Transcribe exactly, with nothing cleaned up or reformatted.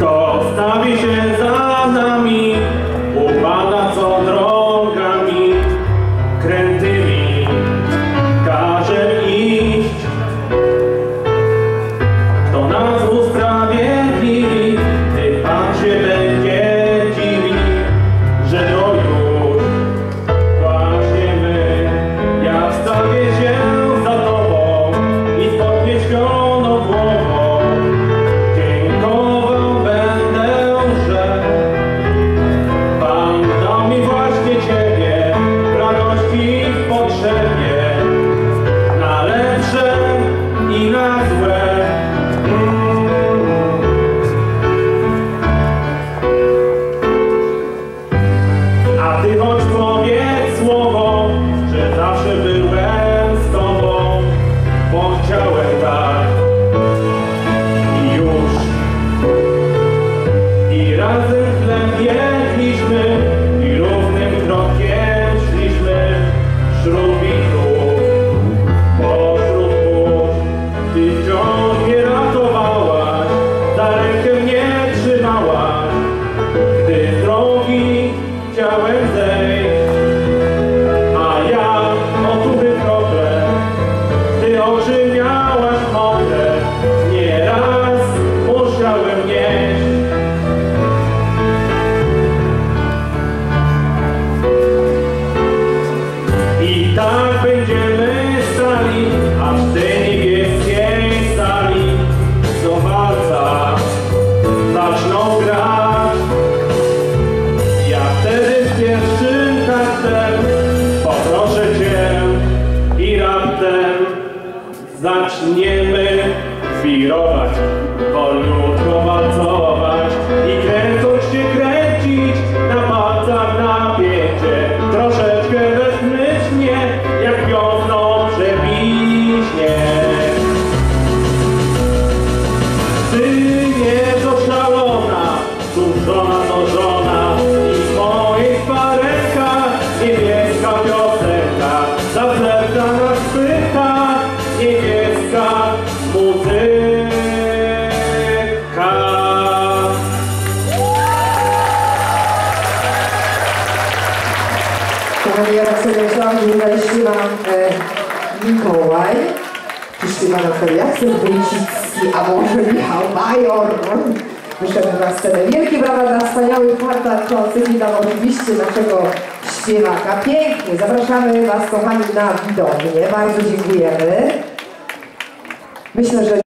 Kto stawi się za nami, upada co drogami krętymi każe iść. Kto nas usprawiedliwi, gdy Pan się będzie dziwi, że to już właśnie my. Ja wstawię się za Tobą i z podniesioną głową dziękował będę, że Pan dał mi właśnie Ciebie w radości i w potrzebie, na lepsze i na złe. A Ty choć powiedz słowo, że zawsze byłem z Tobą, bo chciałem tak i już. I razem chleb jedliśmy i równym krokiem szliśmy wśród wichru, pośród burz. Ty wciąż mnie ratowałaś, za rękę mnie trzymałaś, gdy z drogi chciałem zejść. A ja otuchy krople, Ty oczy miałaś mokre, nieraz musiałem nieść. I tak będziemy stali, aż w tej niebieskiej sali do walca zaczną grać. Ja wtedy z pierwszym kartem poproszę Cię i raptem zaczniemy wirować, wolniutko walcować i kręcąc się kręcić na palcach napięcie. Troszeczkę bezmyślnie, jak wiosną przebiśnie. Ty nie szalona, tu żona to żona i w moich parękach niebieska piosenka, za serca nas pyta niebieska muzyka. Kochani, ja tak sobie myślałam, że tutaj śpiewa nam e, Mikołaj, czy śpiewa na przykład Jacek Wójcicki, a może Michał Major. Wyszedł na scenę. Wielkie brawa dla wspaniałych partaczących i tam oczywiście naszego śpiewaka. Pięknie, zapraszamy Was, kochani, na widownię. Bardzo dziękujemy. Myślę, że